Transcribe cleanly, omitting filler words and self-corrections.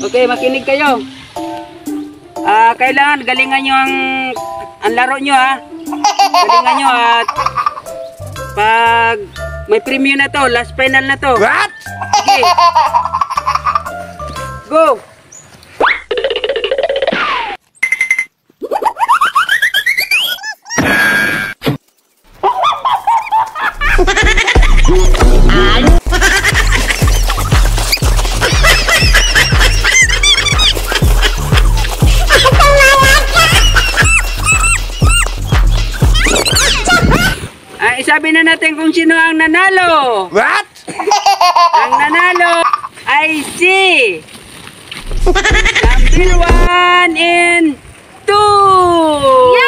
Okay, makinig kayo. Kailangan galingan nyo ang laro nyo ha. Galingan nyo at pag may premium na to, last final na to. What? Sige. Go! Isabi na natin kung sino ang nanalo. What? Ang nanalo ay si number 1 and 2.